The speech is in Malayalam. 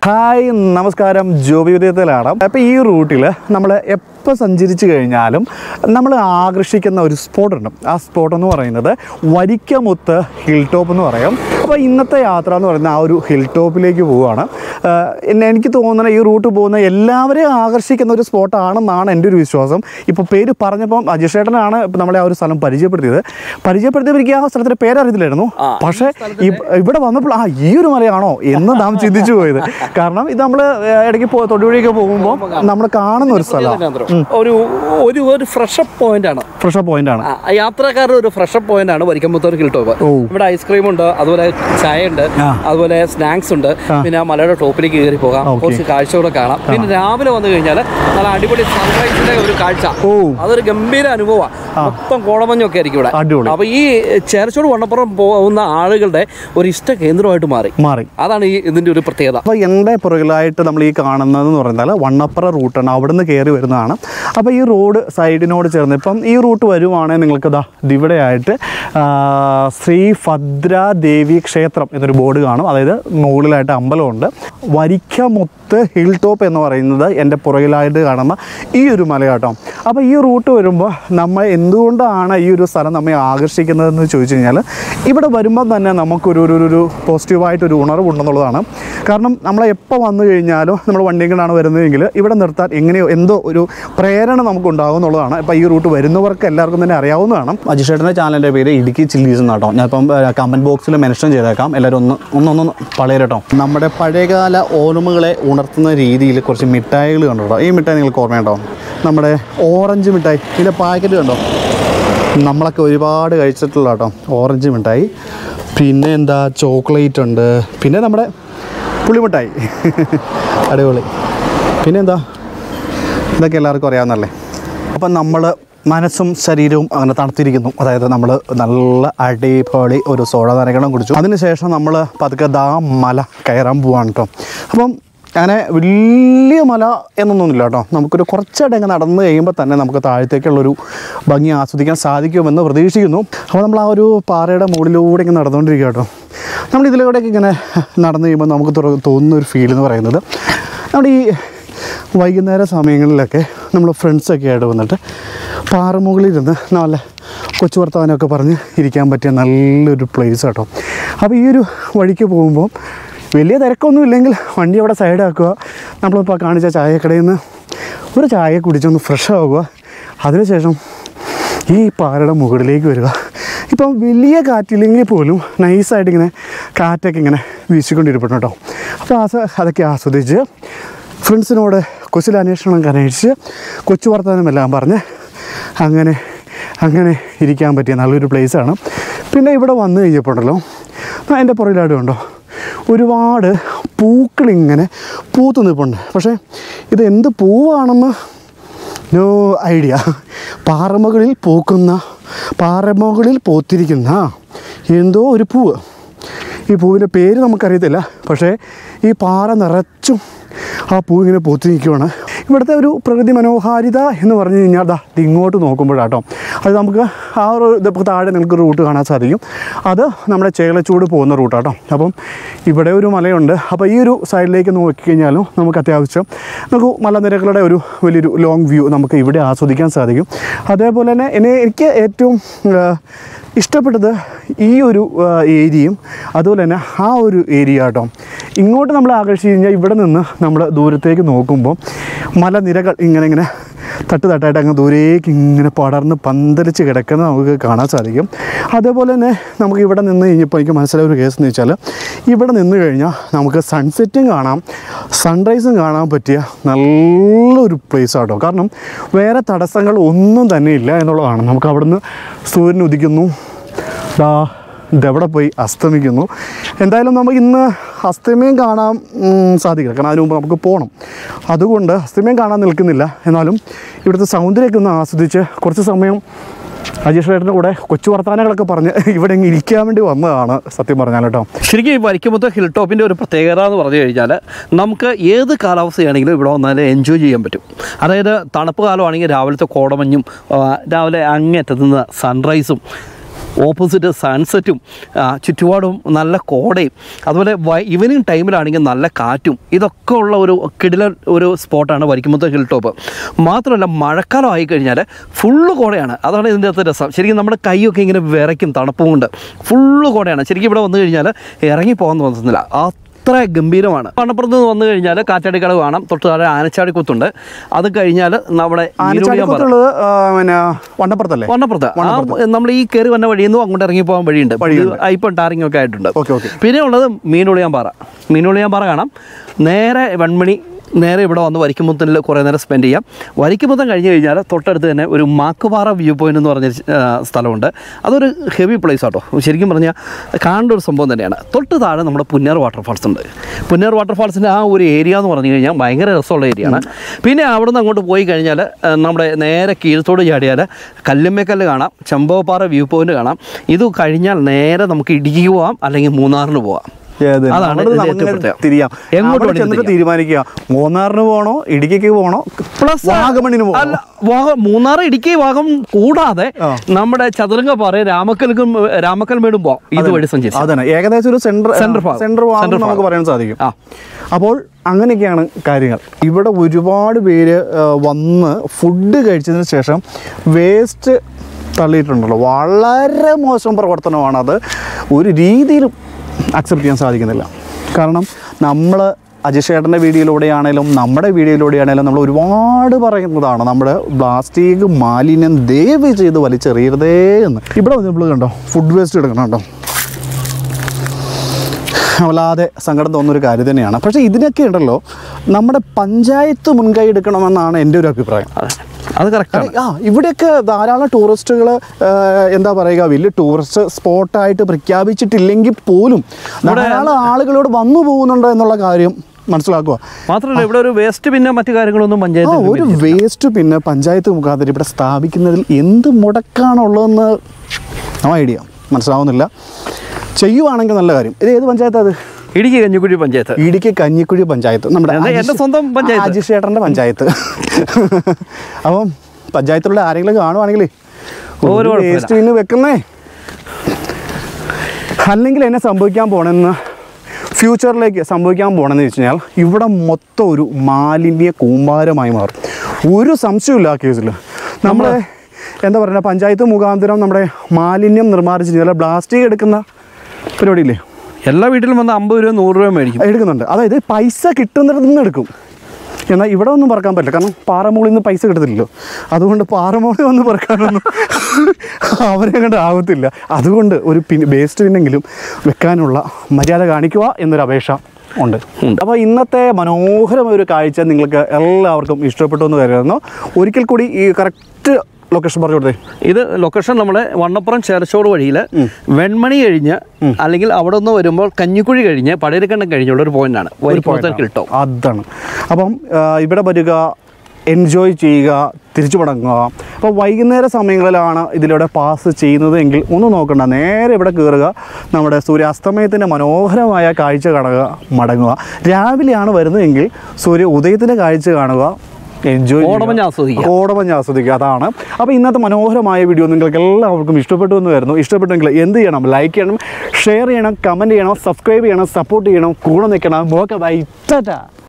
ഹായ് നമസ്കാരം, ജോബി ഉദയത്തിലാണ്. അപ്പോൾ ഈ റൂട്ടിൽ നമ്മൾ എപ്പോൾ സഞ്ചരിച്ചു കഴിഞ്ഞാലും നമ്മൾ ആകർഷിക്കുന്ന ഒരു സ്പോട്ടുണ്ട്. ആ സ്പോട്ട് എന്ന് പറയുന്നത് വരിക്കമുത്ത് ഹിൽ ടോപ്പ് എന്ന് പറയും. അപ്പോൾ ഇന്നത്തെ യാത്ര എന്ന് പറയുന്നത് ആ ഒരു ഹിൽ ടോപ്പിലേക്ക് പോവുകയാണ്. എനിക്ക് തോന്നുന്നത് ഈ റൂട്ട് പോകുന്ന എല്ലാവരെയും ആകർഷിക്കുന്ന ഒരു സ്പോട്ടാണെന്നാണ് എൻ്റെ ഒരു വിശ്വാസം. ഇപ്പോൾ പേര് പറഞ്ഞപ്പം അജിഷേട്ടനാണ് നമ്മളെ ആ ഒരു സ്ഥലം പരിചയപ്പെടുത്തിയപ്പോൾ എനിക്ക് ആ സ്ഥലത്തിൻ്റെ പേരറിയത്തില്ലായിരുന്നു. പക്ഷേ ഇവിടെ വന്നപ്പോൾ ഈ ഒരു മലയാണോ എന്ന് നാം ചിന്തിച്ചു പോയത്. കാരണം ഇത് നമ്മൾ ഇടയ്ക്ക് തൊടുവഴിയൊക്കെ പോകുമ്പോൾ നമ്മൾ കാണുന്ന ഒരു സ്ഥലമാണ്. ഒരു ഫ്രഷപ്പ് പോയിന്റ് ആണ് യാത്രക്കാരുടെ ഒരു ഫ്രഷപ്പ് പോയിന്റ് ആണ് വരിക്കമുത്തൂർ ഹിൽ ടോപ്പ്. ഇവിടെ ഐസ്ക്രീം ഉണ്ട്, അതുപോലെ ചായ ഉണ്ട്, അതുപോലെ സ്നാക്സ് ഉണ്ട്. പിന്നെ മലയുടെ ടോപ്പിലേക്ക് കയറി പോകാം, കുറച്ച് കാഴ്ചകളെ കാണാം. പിന്നെ രാവിലെ വന്നു കഴിഞ്ഞാൽ നല്ല അടിപൊളി സൺറൈസിന്റെ ഒരു കാഴ്ച, അതൊരു ഗംഭീര അനുഭവമാണ്. മൊത്തം കോടമഞ്ഞൊക്കെ ആയിരിക്കും ഇവിടെ. അപ്പൊ ഈ ചേർച്ചോട് വണ്ണപ്പുറം പോകുന്ന ആളുകളുടെ ഒരു ഇഷ്ട കേന്ദ്രമായിട്ട് മാറി. അതാണ് ഈ ഇതിന്റെ ഒരു പ്രത്യേകത. അപ്പോൾ എൻ്റെ പുറകിലായിട്ട് നമ്മൾ ഈ കാണുന്നതെന്ന് പറഞ്ഞാൽ വണ്ണപ്പുറ റൂട്ടാണ്. അവിടുന്ന് കയറി വരുന്നതാണ്. അപ്പോൾ ഈ റോഡ് സൈഡിനോട് ചേർന്ന് ഇപ്പം ഈ റൂട്ട് വരുവാണെങ്കിൽ നിങ്ങൾക്ക് ഇവിടെയായിട്ട് ശ്രീ ഭദ്രാദേവി ക്ഷേത്രം എന്നൊരു ബോർഡ് കാണും. അതായത് മുകളിലായിട്ട് അമ്പലമുണ്ട്. വരിക്കമുത്ത് ഹിൽ ടോപ്പ് എന്ന് പറയുന്നത് എൻ്റെ പുറകിലായിട്ട് കാണുന്ന ഈ ഒരു മലയാട്ടോ. അപ്പോൾ ഈ റൂട്ട് വരുമ്പോൾ നമ്മൾ എന്തുകൊണ്ടാണ് ഈ ഒരു സ്ഥലം നമ്മെ ആകർഷിക്കുന്നതെന്ന് ചോദിച്ചു കഴിഞ്ഞാൽ ഇവിടെ വരുമ്പോൾ തന്നെ നമുക്കൊരു പോസിറ്റീവായിട്ടൊരു ഉണർവുണ്ടെന്നുള്ളതാണ്. കാരണം നമ്മൾ എപ്പോൾ വന്നു കഴിഞ്ഞാലും നമ്മൾ വണ്ടിയും കൊണ്ടാണ് വരുന്നതെങ്കിൽ ഇവിടെ നിർത്താൻ എന്തോ ഒരു പ്രേരണ നമുക്കുണ്ടാകും എന്നുള്ളതാണ്. ഇപ്പോൾ ഈ റൂട്ട് വരുന്നവർക്ക് എല്ലാവർക്കും തന്നെ അറിയാവുന്നതാണ്. അജിഷേട്ടൻ്റെ ചാനലിൻ്റെ പേര് ഇടുക്കി ചില്ലീസ് എന്നാട്ടോ. ഞാനിപ്പം കമൻറ്റ് ബോക്സിൽ മെൻഷൻ ചെയ്തേക്കാം. എല്ലാവരും ഒന്ന് പളയരട്ടോ. നമ്മുടെ പഴയകാല ഓർമ്മകളെ ഉണർത്തുന്ന രീതിയിൽ കുറച്ച് മിഠായികൾ കണ്ടോ. ഈ മിഠായി നിങ്ങൾക്ക് ഓർമ്മയുണ്ടോ? നമ്മുടെ ഓറഞ്ച് മിഠായി, ഇതിൻ്റെ പാക്കറ്റ് കണ്ടോ? നമ്മളൊക്കെ ഒരുപാട് കഴിച്ചിട്ടുള്ള കേട്ടോ ഓറഞ്ച് മിഠായി. പിന്നെ എന്താ, ചോക്ലേറ്റ് ഉണ്ട്. പിന്നെ നമ്മുടെ പുളിമിഠായി അടിപൊളി. പിന്നെ എന്താ, ഇതൊക്കെ എല്ലാവർക്കും അറിയാവുന്നല്ലേ. അപ്പം നമ്മൾ മനസ്സും ശരീരവും അങ്ങനെ തണുത്തിരിക്കുന്നു. അതായത് നമ്മൾ നല്ല അടിപൊളി ഒരു സോഡ നനകണം കുടിച്ചു. അതിനുശേഷം നമ്മൾ പതുക്കെ മല കയറാൻ പോവാണ് കേട്ടോ. അപ്പം അങ്ങനെ വലിയ മല എന്നൊന്നുമില്ല കേട്ടോ. നമുക്കൊരു കുറച്ചിടങ്ങ് നടന്നു കഴിയുമ്പോൾ തന്നെ നമുക്ക് താഴത്തേക്കുള്ളൊരു ഭംഗി ആസ്വദിക്കാൻ സാധിക്കുമെന്ന് പ്രതീക്ഷിക്കുന്നു. അപ്പോൾ നമ്മൾ ആ ഒരു പാറയുടെ മുകളിലൂടെ ഇങ്ങനെ നടന്നുകൊണ്ടിരിക്കുക കേട്ടോ. നമ്മൾ ഇതിലൂടെയൊക്കെ ഇങ്ങനെ നടന്നു കഴിയുമ്പോൾ നമുക്ക് തോന്നുന്ന ഒരു ഫീൽ എന്ന് പറയുന്നത്, നമ്മുടെ ഈ വൈകുന്നേര സമയങ്ങളിലൊക്കെ നമ്മൾ ഫ്രണ്ട്സൊക്കെ ആയിട്ട് വന്നിട്ട് പാറമുകളിലിരുന്ന് നല്ല കൊച്ചു വർത്തമാനമൊക്കെ പറഞ്ഞ് ഇരിക്കാൻ പറ്റിയ നല്ലൊരു പ്ലേസ് കേട്ടോ. അപ്പോൾ ഈ ഒരു വഴിക്ക് പോകുമ്പോൾ വലിയ തിരക്കൊന്നും ഇല്ലെങ്കിൽ വണ്ടി അവിടെ സൈഡാക്കുക. നമ്മളിപ്പോൾ കാണിച്ച ചായക്കടയിൽ നിന്ന് ഒരു ചായ കുടിച്ചൊന്ന് ഫ്രഷ് ആവുക. അതിനുശേഷം ഈ പാറയുടെ മുകളിലേക്ക് വരിക. ഇപ്പം വലിയ കാറ്റില്ലെങ്കിൽ പോലും നൈസായിട്ട് ഇങ്ങനെ കാറ്റൊക്കെ ഇങ്ങനെ വീശിക്കൊണ്ടിരിപ്പുണ്ട് കേട്ടോ. അപ്പോൾ അതൊക്കെ ആസ്വദിച്ച് ഫ്രണ്ട്സിനോട് കുശലാന്വേഷണം അന്വേഷിച്ച് കൊച്ചു വർത്തമാനമെല്ലാം പറഞ്ഞ് അങ്ങനെ ഇരിക്കാൻ പറ്റിയ നല്ലൊരു പ്ലേസാണ്. പിന്നെ ഇവിടെ വന്നു കഴിഞ്ഞപ്പോഴല്ലോ എൻ്റെ പുറകിലായിട്ട് കണ്ടോ ഒരുപാട് പൂക്കളിങ്ങനെ പൂത്തു നിൽപ്പുണ്ട്. പക്ഷേ ഇത് എന്ത് പൂവാണെന്ന് നോ ഐഡിയ. പാറമുകളിൽ പൂത്തിരിക്കുന്ന എന്തോ ഒരു പൂവ്. ഈ പൂവിൻ്റെ പേര് നമുക്കറിയത്തില്ല. പക്ഷേ ഈ പാറ നിറച്ചും ആ പൂ ഇങ്ങനെ പൂത്തി നിൽക്കുകയാണ്. ഇവിടുത്തെ ഒരു പ്രകൃതി മനോഹാരിത എന്ന് പറഞ്ഞു കഴിഞ്ഞാൽ ഇങ്ങോട്ട് നോക്കുമ്പോഴാട്ടോ അത് നമുക്ക് ആ ഒരു താഴെ നിങ്ങൾക്ക് റൂട്ട് കാണാൻ സാധിക്കും. അത് നമ്മുടെ ചേലച്ചൂട് പോകുന്ന റൂട്ടാട്ടോ. അപ്പം ഇവിടെ ഒരു മലയുണ്ട്. അപ്പോൾ ഈ ഒരു സൈഡിലേക്ക് നോക്കിക്കഴിഞ്ഞാലും നമുക്ക് അത്യാവശ്യം നമുക്ക് മലനിരകളുടെ ഒരു വലിയൊരു ലോങ് വ്യൂ നമുക്ക് ഇവിടെ ആസ്വദിക്കാൻ സാധിക്കും. അതേപോലെ തന്നെ എനിക്ക് ഏറ്റവും ഇഷ്ടപ്പെട്ടത് ഈ ഒരു ഏരിയയും അതുപോലെ തന്നെ ആ ഒരു ഏരിയ കേട്ടോ. ഇങ്ങോട്ട് നമ്മൾ ആകർഷിച്ച് കഴിഞ്ഞാൽ ഇവിടെ നിന്ന് നമ്മൾ ദൂരത്തേക്ക് നോക്കുമ്പോൾ മലനിരകൾ ഇങ്ങനെ തട്ടായിട്ട് അങ്ങ് ദൂരേക്ക് ഇങ്ങനെ പടർന്ന് പന്തലിച്ച് കിടക്കുന്നത് നമുക്ക് കാണാൻ സാധിക്കും. അതേപോലെ തന്നെ നമുക്ക് ഇവിടെ നിന്ന് കഴിഞ്ഞപ്പോൾ എനിക്ക് മനസ്സിലായ ഒരു കേസ് എന്ന് വെച്ചാൽ ഇവിടെ നിന്ന് കഴിഞ്ഞാൽ നമുക്ക് സൺസെറ്റും കാണാം, സൺറൈസും കാണാൻ പറ്റിയ നല്ലൊരു പ്ലേസ് ആട്ടോ. കാരണം വേറെ തടസ്സങ്ങൾ ഒന്നും തന്നെ ഇല്ല എന്നുള്ളതാണ്. നമുക്ക് അവിടുന്ന് സൂര്യൻ ഉദിക്കുന്നു, ഇതെവിടെ പോയി അസ്തമിക്കുന്നു. എന്തായാലും നമുക്ക് ഇന്ന് അസ്തമയം കാണാൻ സാധിക്കില്ല, കാരണം അതിന് മുമ്പ് നമുക്ക് പോകണം. അതുകൊണ്ട് അസ്തമയം കാണാൻ നിൽക്കുന്നില്ല. എന്നാലും ഇവിടുത്തെ സൗന്ദര്യമൊക്കെ ഒന്ന് ആസ്വദിച്ച് കുറച്ച് സമയം അജീഷേട്ടൻ്റെ കൂടെ കൊച്ചു വർത്തമാനങ്ങളൊക്കെ പറഞ്ഞ് ഇവിടെ ഇങ്ങനെ ഇരിക്കാൻ വേണ്ടി വന്നതാണ് സത്യം പറഞ്ഞാൽ കേട്ടോ. ശരിക്കും ഈ വരിക്കമുത്ത് ഹിൽ ടോപ്പിൻ്റെ ഒരു പ്രത്യേകത എന്ന് പറഞ്ഞു കഴിഞ്ഞാൽ നമുക്ക് ഏത് കാലാവസ്ഥയാണെങ്കിലും ഇവിടെ വന്നാൽ എൻജോയ് ചെയ്യാൻ പറ്റും. അതായത് തണുപ്പ് കാലമാണെങ്കിൽ രാവിലത്തെ കോടമഞ്ഞും രാവിലെ അങ്ങേറ്റത്തുനിന്ന് സൺറൈസും ഓപ്പോസിറ്റ് സൺസെറ്റും ചുറ്റുപാടും നല്ല കോടയും അതുപോലെ ഈവനിങ് ടൈമിലാണെങ്കിൽ നല്ല കാറ്റും ഇതൊക്കെ ഉള്ള ഒരു കിടിലൻ ഒരു സ്പോട്ടാണ് വരിക്കുമുത്തം ഹിൽ ടോപ്പ്. മാത്രമല്ല മഴക്കാലം ആയിക്കഴിഞ്ഞാൽ ഫുള്ള് കോടയാണ്. അതാണ് ഇതിൻ്റെ അകത്ത് രസം. ശരിക്കും നമ്മുടെ കൈയൊക്കെ ഇങ്ങനെ വിറയ്ക്കും തണുപ്പും കൊണ്ട്. ഫുള്ള് കോടയാണ്. ശരിക്കും ഇവിടെ വന്നു കഴിഞ്ഞാൽ ഇറങ്ങിപ്പോകാൻ തോന്നുന്നില്ല, അത്ര ഗംഭീരമാണ്. വണ്ണപ്പുറത്ത് നിന്ന് വന്നു കഴിഞ്ഞാൽ കാറ്റാടിക്കടവ് കാണാം, തൊട്ട് താഴെ ആനച്ചാടിക്കുത്തുണ്ട്. അത് കഴിഞ്ഞാൽ നമ്മുടെ വണ്ണപ്പുറത്ത് നമ്മൾ ഈ കയറി വന്ന വഴിയിൽ നിന്നും അങ്ങോട്ട് ഇറങ്ങിപ്പോകാൻ വഴിയുണ്ട്. ഇപ്പം ടാറിംഗ് ഒക്കെ ആയിട്ടുണ്ട്. പിന്നെ ഉള്ളത് മീനുളിയാമ്പാറ കാണാം. നേരെ വെൺമണി നേരെ ഇവിടെ വന്ന് വരിക്കുമുത്തനിൽ കുറേ നേരം സ്പെൻഡ് ചെയ്യാം. വരിക്കുമുത്തം കഴിഞ്ഞ് കഴിഞ്ഞാൽ തൊട്ടടുത്ത് തന്നെ ഒരു മാക്കുപാറ വ്യൂ പോയിൻ്റ് എന്ന് പറഞ്ഞ സ്ഥലമുണ്ട്. അതൊരു ഹെവി പ്ലേസ് ആട്ടോ. ശരിക്കും പറഞ്ഞാൽ കാണേണ്ട ഒരു സംഭവം തന്നെയാണ്. തൊട്ട് താഴെ നമ്മുടെ പുന്നേർ വാട്ടർഫാൾസ് ഉണ്ട്. പുന്നേർ വാട്ടർഫാൾസിൻ്റെ ആ ഒരു ഏരിയ എന്ന് പറഞ്ഞു കഴിഞ്ഞാൽ ഭയങ്കര രസമുള്ള ഏരിയയാണ്. പിന്നെ അവിടെ നിന്ന് അങ്ങോട്ട് പോയി കഴിഞ്ഞാൽ നമ്മുടെ നേരെ കീഴത്തോട് ചാടിയാൽ കല്ലുമ്മേക്കല്ല് കാണാം, ചെമ്പകപ്പാറ വ്യൂ പോയിൻ്റ് കാണാം. ഇത് കഴിഞ്ഞാൽ നേരെ നമുക്ക് ഇടുക്കിക്ക് പോകാം, അല്ലെങ്കിൽ മൂന്നാറിന് പോകാം. തീരുമാനിക്കുക മൂന്നാറിന് പോകണോ ഇടുക്കിക്ക് പോകണോ പ്ലസ് വാഗമണിന് പോകണോ. മൂന്നാർ ഇടുക്കി വാഗം കൂടാതെ നമ്മുടെ ചതുരംഗപ്പാറ രാമക്കൽമേടും പോകാം. ഇതുവഴി സഞ്ചരിച്ചു. അതാണ് ഏകദേശം ഒരു സെൻട്രൽ ഭാഗം നമുക്ക് പറയാൻ സാധിക്കും. അപ്പോൾ അങ്ങനെയൊക്കെയാണ് കാര്യങ്ങൾ. ഇവിടെ ഒരുപാട് പേര് വന്ന് ഫുഡ് കഴിച്ചതിന് ശേഷം വേസ്റ്റ് തള്ളിയിട്ടുണ്ടല്ലോ. വളരെ മോശം പ്രവർത്തനമാണത്. ഒരു രീതിയിലും അക്സെപ്റ്റ് ചെയ്യാൻ സാധിക്കുന്നില്ല. കാരണം നമ്മൾ അജിഷേട്ടൻ്റെ വീഡിയോയിലൂടെയാണേലും നമ്മുടെ വീഡിയോയിലൂടെയാണേലും നമ്മൾ ഒരുപാട് പറയുന്നതാണ് നമ്മുടെ പ്ലാസ്റ്റിക് മാലിന്യം ദയവ് ചെയ്ത് വലിച്ചെറിയരുതേ എന്ന്. ഇവിടെ നമ്മൾ കണ്ടോ ഫുഡ് വേസ്റ്റ് എടുക്കണം കേട്ടോ. വല്ലാതെ സങ്കടം തോന്നുന്നൊരു കാര്യം തന്നെയാണ്. പക്ഷേ ഇതിനൊക്കെ ഉണ്ടല്ലോ നമ്മുടെ പഞ്ചായത്ത് മുൻകൈ എടുക്കണമെന്നാണ് എൻ്റെ ഒരു അഭിപ്രായം. അത് കറക്റ്റാണ്. ഇവിടെയൊക്കെ ധാരാളം ടൂറിസ്റ്റുകൾ എന്താ പറയുക വലിയ ടൂറിസ്റ്റ് സ്പോട്ടായിട്ട് പ്രഖ്യാപിച്ചിട്ടില്ലെങ്കിൽ പോലും ധാരാളം ആളുകളോട് വന്നു പോകുന്നുണ്ട് എന്നുള്ള കാര്യം മനസ്സിലാക്കുക. മാത്രമല്ല ഇവിടെ ഒരു വേസ്റ്റ് പിന്നെ മറ്റു കാര്യങ്ങളൊന്നും പഞ്ചായത്ത് മുഖാന്തരം ഇവിടെ സ്ഥാപിക്കുന്നതിൽ എന്ത് മുടക്കാണുള്ളതെന്ന് ഐഡിയ മനസ്സിലാവുന്നില്ല. ചെയ്യുവാണെങ്കിൽ നല്ല കാര്യം. ഇത് ഏത് പഞ്ചായത്താണ്? അത് ഇടുക്കി കഞ്ഞിക്കുഴി പഞ്ചായത്ത് നമ്മുടെ എൻ്റെ സ്വന്തം പഞ്ചായത്ത്, അജിഷേട്ടൻ്റെ പഞ്ചായത്ത്. അപ്പം പഞ്ചായത്തിലുള്ള ആരെങ്കിലും കാണുവാണെങ്കിൽ വേസ്റ്റ് പിന്നെ വെക്കുന്നേ. അല്ലെങ്കിൽ എന്നെ സംഭവിക്കാൻ പോണെന്ന് ഫ്യൂച്ചറിലേക്ക് സംഭവിക്കാൻ പോകണമെന്ന് വെച്ച് കഴിഞ്ഞാൽ ഇവിടെ മൊത്തം ഒരു മാലിന്യ കൂമ്പാരമായി മാറും. ഒരു സംശയമില്ല ആ കേസിൽ. നമ്മൾ എന്താ പറയുക പഞ്ചായത്ത് മുഖാന്തരം നമ്മുടെ മാലിന്യം നിർമ്മാർജ്ജിച്ച് കഴിഞ്ഞാൽ പ്ലാസ്റ്റിക് എടുക്കുന്ന പരിപാടിയില്ലേ, എല്ലാ വീട്ടിലും വന്ന് 50 രൂപ 100 രൂപ എടുക്കുന്നുണ്ട്. അതായത് പൈസ കിട്ടുന്നിടത്ത് നിന്ന് എടുക്കും. എന്നാൽ ഇവിടെ ഒന്നും പറക്കാൻ പറ്റില്ല, കാരണം പാറമൂളിൽ നിന്ന് പൈസ കിട്ടത്തില്ലല്ലോ. അതുകൊണ്ട് പാറമൂളിൽ വന്ന് പറക്കാനൊന്നും അവരെ കണ്ട് ആവത്തില്ല. അതുകൊണ്ട് ഒരു വേസ്റ്റ് പിന്നെങ്കിലും വെക്കാനുള്ള മര്യാദ കാണിക്കുക എന്നൊരു അപേക്ഷ ഉണ്ട്. അപ്പോൾ ഇന്നത്തെ മനോഹരമായ ഒരു കാഴ്ച നിങ്ങൾക്ക് എല്ലാവർക്കും ഇഷ്ടപ്പെട്ടു എന്ന് കരുതുന്നു. ഒരിക്കൽ കൂടി ഈ കറക്റ്റ് ലൊക്കേഷൻ പറഞ്ഞു കൊടുത്തേ. ഇത് ലൊക്കേഷൻ നമ്മുടെ വണ്ണപ്പുറം ചേർച്ചോട് വഴിയിൽ വെൺമണി കഴിഞ്ഞ് അല്ലെങ്കിൽ അവിടെ നിന്ന് വരുമ്പോൾ കഞ്ഞിക്കുഴി കഴിഞ്ഞ് പടയരക്കണ്ടം കഴിഞ്ഞുള്ള ഒരു പോയിന്റാണ്. കിട്ടും അതാണ്. അപ്പം ഇവിടെ വരിക, എൻജോയ് ചെയ്യുക, തിരിച്ചു മടങ്ങുക. അപ്പോൾ വൈകുന്നേര സമയങ്ങളിലാണ് ഇതിലൂടെ പാസ് ചെയ്യുന്നത് എങ്കിൽ ഒന്നും നോക്കണ്ട, നേരെ ഇവിടെ കയറുക, നമ്മുടെ സൂര്യാസ്തമയത്തിൻ്റെ മനോഹരമായ കാഴ്ച കാണുക, മടങ്ങുക. രാവിലെയാണ് വരുന്നതെങ്കിൽ സൂര്യ ഉദയത്തിൻ്റെ കാഴ്ച കാണുക, എൻജോയ് കോടമഞ്ഞ് ആസ്വദിക്കുക. അതാണ്. അപ്പോൾ ഇന്നത്തെ മനോഹരമായ വീഡിയോ നിങ്ങൾക്ക് എല്ലാവർക്കും ഇഷ്ടപ്പെട്ടു എന്ന് വരുന്നു. ഇഷ്ടപ്പെട്ടെങ്കിൽ എന്ത് ചെയ്യണം? ലൈക്ക് ചെയ്യണം, ഷെയർ ചെയ്യണം, കമൻറ്റ് ചെയ്യണം, സബ്സ്ക്രൈബ് ചെയ്യണം, സപ്പോർട്ട് ചെയ്യണം, കൂടെ നിൽക്കണം. Okay bye, Tata.